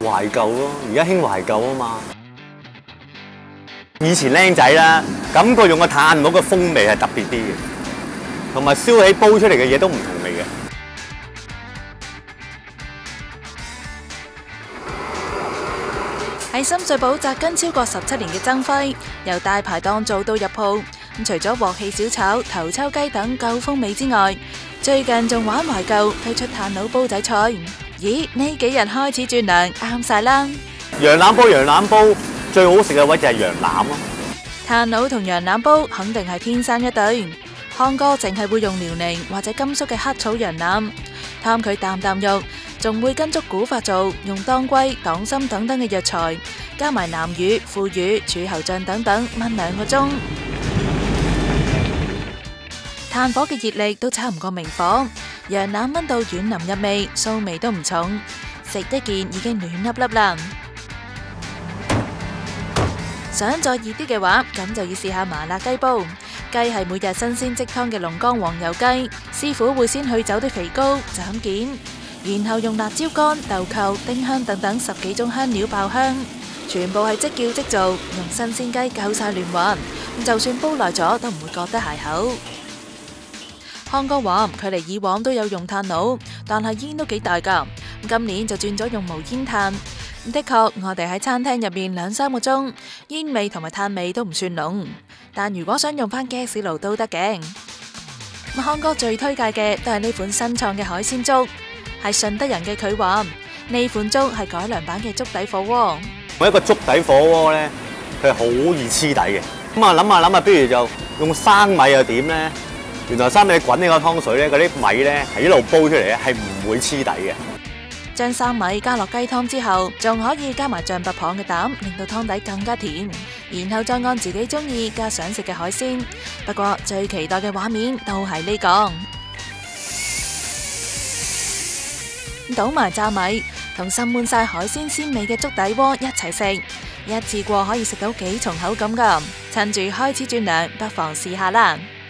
懷舊咯，而家興懷舊啊嘛。以前僆仔啦，感覺用個炭爐嘅風味係特別啲嘅，同埋燒起煲出嚟嘅嘢都唔同味嘅。 喺深水埗扎根超過17年嘅曾輝，由大排檔做到入鋪，除咗鑊氣小炒、頭抽雞等夠風味之外，最近仲玩懷舊，推出炭爐煲仔菜。咦，呢幾日開始轉涼，啱晒啦！ 羊腩煲最好食嘅位就係羊腩咯。 炭爐同羊腩煲肯定係天生一對。康哥淨係會用遼寧或者甘肅嘅黑草羊腩，貪佢啖啖肉，仲會跟足古法做，用當歸、黨參等等嘅藥材，加埋南乳、腐乳、柱侯醬等等，燜2個鐘。炭火嘅熱力都差唔過明火，羊腩燜到軟腍入味，臊味都唔重，食一件已經暖粒粒啦。想再熱啲嘅話，咁就要試下麻辣雞煲。雞係每日新鮮即湯嘅龍江黃油雞，師傅會先去走啲肥膏，斬件，然後用辣椒乾、豆蔻、丁香等等10幾種香料爆香，全部係即叫即做，用新鮮雞夠晒嫩滑，就算煲耐咗都唔會覺得鞋口。康哥話佢哋以往都有用炭爐，但係煙都幾大㗎，今年就轉咗用無煙炭。的確，我哋喺餐廳入面2-3個鐘，煙味同埋炭味都唔算濃。但如果想用返 gas 爐都得嘅。康哥最推介嘅都係呢款新創嘅海鮮粥，係順德人嘅佢話呢款粥係改良版嘅粥底火鍋。 每一個粥底火鍋咧，佢係好易黐底嘅。咁啊諗下，不如就用生米又點咧？原來生米滾呢個湯水咧，嗰啲米咧係一路煲出嚟咧，係唔會黐底嘅。 將生米加落雞湯之後，仲可以加埋象拔蚌嘅膽，令到湯底更加甜。然後再按自己中意加想食嘅海鮮。不過最期待嘅畫面都係呢個，倒埋炸米同滲滿晒海鮮鮮味嘅粥底鍋一齊食，一次過可以食到幾重口感㗎。趁住開始轉涼，不妨試下啦〜